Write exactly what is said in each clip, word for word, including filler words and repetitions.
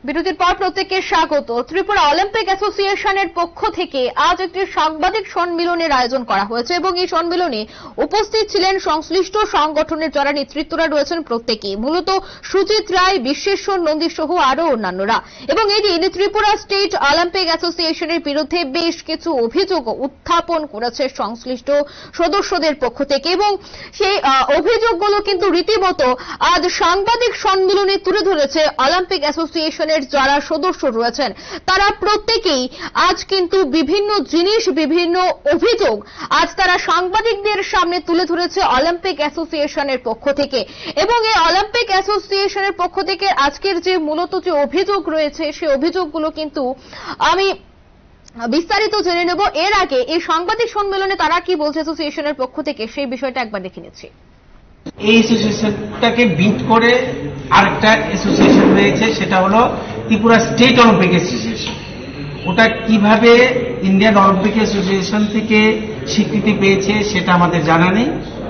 বিরতির পর প্রত্যেককে স্বাগত। ত্রিপুরা অলিম্পিক অ্যাসোসিয়েশনের পক্ষ থেকে আজ একটি সাংবাদিক সম্মেলনের আয়োজন করা হয়েছে এবং এই সম্মেলনে উপস্থিত ছিলেন সংশ্লিষ্ট সংগঠনের যারা নেতৃত্বরা রয়েছেন প্রত্যেকেই, মূলত সুজিত রায়, বিশ্বেশ্বর নন্দী সহ আরো অন্যান্যরা। এবং এদিন ত্রিপুরা স্টেট অলিম্পিক অ্যাসোসিয়েশনের বিরুদ্ধে বেশ কিছু অভিযোগ উত্থাপন করেছে সংশ্লিষ্ট সদস্যদের পক্ষ থেকে এবং সেই অভিযোগগুলো কিন্তু রীতিমতো আজ সাংবাদিক সম্মেলনে তুলে ধরেছে অলিম্পিক অ্যাসোসিয়েশনের যারা সদস্য রয়েছেন। তারা প্রত্যেকেই আজ কিন্তু বিভিন্ন জিনিস, বিভিন্ন অভিযোগ আজ তারা সাংবাদিকদের সামনে তুলে ধরেছে অলিম্পিক অ্যাসোসিয়েশনের পক্ষ থেকে। এবং এই অলিম্পিক অ্যাসোসিয়েশনের পক্ষ থেকে আজকের যে মূলত যে অভিযোগ রয়েছে সেই অভিযোগগুলো কিন্তু আমি বিস্তারিত জেনে নেব। এর আগে এই সাংবাদিক সম্মেলনে তারা কি বলছে অ্যাসোসিয়েশনের পক্ষ থেকে সেই বিষয়টা একবার দেখে নিচ্ছি। এই অ্যাসোসিয়েশনটাকে বিট করে আরেকটা অ্যাসোসিয়েশন রয়েছে, সেটা হলো ত্রিপুরা স্টেট অলিম্পিক অ্যাসোসিয়েশন। ওটা কিভাবে ইন্ডিয়ান অলিম্পিক অ্যাসোসিয়েশন থেকে স্বীকৃতি পেয়েছে সেটা আমাদের জানা নেই।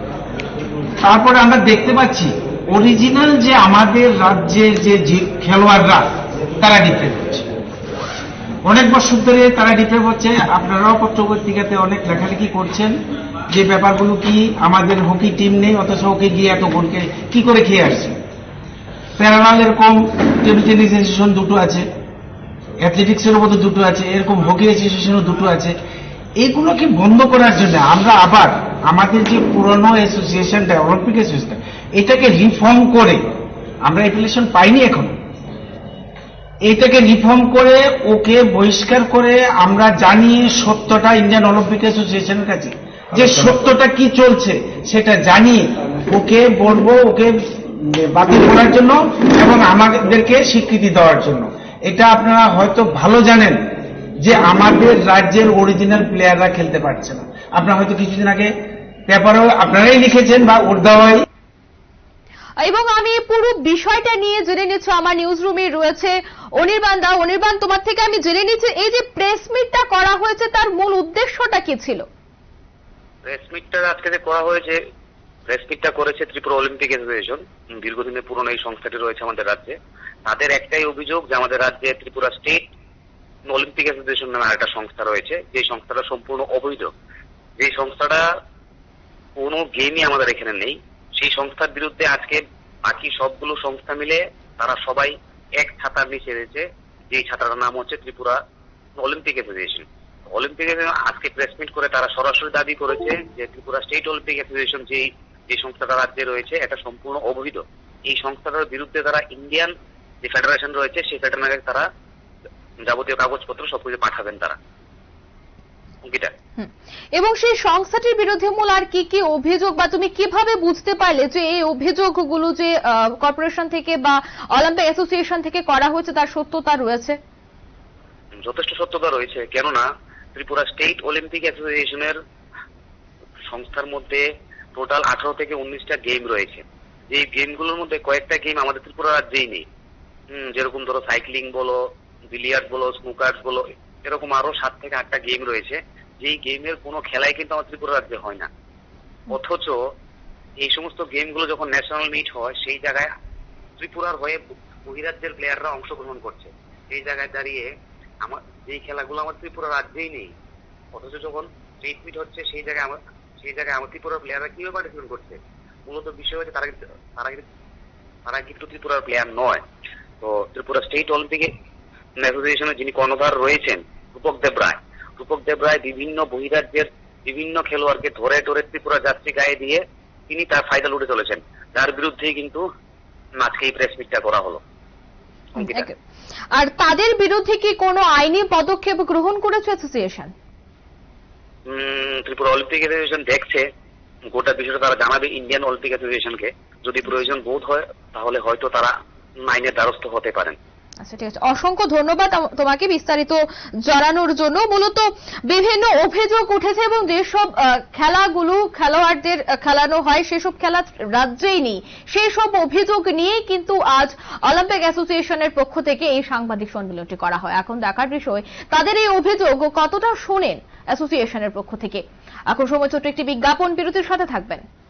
তারপরে আমরা দেখতে পাচ্ছি অরিজিনাল যে আমাদের রাজ্যের যে খেলোয়াড়রা তারা ডিপ্রেস হচ্ছে, অনেক বছর ধরে তারা ডিপ্রেস হচ্ছে। আপনারাও পত্রপত্রিকাতে অনেক লেখালেখি করছেন যে ব্যাপারগুলো কি, আমাদের হকি টিম নেই অথচ হকি গিয়ে এত গোলকে কি করে খেয়ে আসছে। প্যারালাল এরকম টেবিল টেনিস অ্যাসোসিয়েশন দুটো আছে, অ্যাথলেটিক্সের মধ্যে দুটো আছে, এরকম হকি অ্যাসোসিয়েশনও দুটো আছে। এইগুলোকে বন্ধ করার জন্য আমরা আবার আমাদের যে পুরনো অ্যাসোসিয়েশনটা অলিম্পিক অ্যাসোসিয়েশন এটাকে রিফর্ম করে, আমরা অ্যাপ্লিকেশন পাইনি এখন, এটাকে রিফর্ম করে ওকে বহিষ্কার করে আমরা জানিয়ে সত্যটা ইন্ডিয়ান অলিম্পিক অ্যাসোসিয়েশনের কাছে যে সত্যটা কি চলছে সেটা জানিয়ে ওকে বলবো, ওকে বাতিল করার জন্য এবং আমাদেরকে স্বীকৃতি দেওয়ার জন্য। এটা আপনারা হয়তো ভালো জানেন যে আমাদের রাজ্যের অরিজিনাল প্লেয়াররা খেলতে পারছে না। আপনারা হয়তো কিছুদিন আগে পেপারেও আপনারাই লিখেছেন বা উর্দাওয়াই। এবং আমি পুরো বিষয়টা নিয়ে জেনে নিচ্ছি, আমার নিউজ রুমে রয়েছে অনির্বাণ দা। অনির্বাণ, তোমার থেকে আমি জেনে নিচ্ছি এই যে প্রেস মিটটা করা হয়েছে তার মূল উদ্দেশ্যটা কি ছিল? প্রেস মিটটা আজকে যে করা হয়েছে, প্রেস মিটটা করেছে ত্রিপুরা অলিম্পিক অ্যাসোসিয়েশন। দীর্ঘদিনের পুরনো এই সংস্থাটি রয়েছে আমাদের রাজ্যে। তাদের একটাই অভিযোগ যে আমাদের রাজ্যে ত্রিপুরা স্টেট অলিম্পিক অ্যাসোসিয়েশন নামে আরেকটা সংস্থা রয়েছে, যে সংস্থাটা সম্পূর্ণ অবৈধ, যে সংস্থাটা কোনো গেমই আমাদের এখানে নেই। সেই সংস্থার বিরুদ্ধে আজকে বাকি সবগুলো সংস্থা মিলে তারা সবাই এক ছাতার নিচে রয়েছে, যে ছাতাটার নাম হচ্ছে ত্রিপুরা অলিম্পিক অ্যাসোসিয়েশন। অলিম্পিক আজকে প্রেস মিট করে তারা সরাসরি দাবি করেছে যে ত্রিপুরা স্টেট অলিম্পিক অ্যাসোসিয়েশন যে যে সংস্থাটা রাজ্যে রয়েছে এটা সম্পূর্ণ অবৈধ। এই সংস্থাটার বিরুদ্ধে তারা ইন্ডিয়ান যে ফেডারেশন রয়েছে সেই ফেডারেশনের তারা যাবতীয় কাগজপত্র সবকিছু পাঠাবেন তারা। এবং সেই সংস্থাটির বিরুদ্ধে মূল আর কি কি অভিযোগ, বা তুমি কিভাবে বুঝতে পারলে যে এই অভিযোগগুলো যে কর্পোরেশন থেকে বা অলিম্পিক অ্যাসোসিয়েশন থেকে করা হয়েছে তার সত্যতা রয়েছে? যথেষ্ট সত্যতা রয়েছে, কেননা ত্রিপুরা স্টেট অলিম্পিক অ্যাসোসিয়েশনের সংস্থার মধ্যে টোটাল আঠারো থেকে উনিশটা গেম রয়েছে। যে গেমগুলোর মধ্যে কয়েকটা গেম আমাদের ত্রিপুরা রাজ্যেই নেই। হম যেরকম ধরো সাইক্লিং বলো, বিলিয়ার্ড বলো, স্নুকার্স বলো, এরকম আরো সাত থেকে আটটা গেম রয়েছে, যেই গেমের কোনো খেলাই কিন্তু আমার ত্রিপুরা রাজ্যে হয় না। অথচ এই সমস্ত গেমগুলো যখন ন্যাশনাল মিট হয় সেই জায়গায় ত্রিপুরার হয়ে বহিরাজ্যের প্লেয়াররা অংশগ্রহণ করছে। সেই জায়গায় দাঁড়িয়ে আমার যেই খেলাগুলো আমার ত্রিপুরা রাজ্যেই নেই, অথচ যখন স্টেট মিট হচ্ছে সেই জায়গায় আমার সেই জায়গায় আমার ত্রিপুরার প্লেয়াররা কিভাবে পার্টিসিপেট করছে। মূলত বিষয় হচ্ছে তারা তারা তারা কিন্তু ত্রিপুরার প্লেয়ার নয়। তো ত্রিপুরা স্টেট অলিম্পিক অ্যাসোসিয়েশনের যিনি কর্ণধার রয়েছেন রূপক দেব রায়, রূপক দেব রায় বিভিন্ন বহিরাজ্যের বিভিন্ন খেলোয়াড়কে ধরে ধরে ত্রিপুরা যাত্রী গায়ে দিয়ে তিনি তার ফায়দা লুটে চলেছেন, যার বিরুদ্ধেই কিন্তু আজকে এই প্রেস মিটটা করা হলো। আর তাদের বিরুদ্ধে কি কোনো আইনি পদক্ষেপ গ্রহণ করেছে অ্যাসোসিয়েশন? ত্রিপুরা অলিম্পিক অ্যাসোসিয়েশন দেখছে গোটা বিষয়টা, তারা জানাবে ইন্ডিয়ান অলিম্পিক অ্যাসোসিয়েশনকে। যদি প্রয়োজন বোধ হয় তাহলে হয়তো তারা আইনের দ্বারস্থ হতে পারেন। আচ্ছা, ঠিক আছে, অসংখ্য ধন্যবাদ তোমাকে বিস্তারিত জানানোর জন্য। মূলত বিভিন্ন অভিযোগ উঠেছে এবং যেসব খেলাগুলো খেলোয়াড়দের খেলানো হয় সেসব খেলা রাজ্যেই নেই, সেই সব অভিযোগ নিয়ে কিন্তু আজ অলিম্পিক অ্যাসোসিয়েশনের পক্ষ থেকে এই সাংবাদিক সম্মেলনটি করা হয়। এখন দেখার বিষয় তাদের এই অভিযোগ কতটা শোনেন অ্যাসোসিয়েশনের পক্ষ থেকে। এখন সময় ছোট্ট একটি বিজ্ঞাপন, বিরতির সাথে থাকবেন।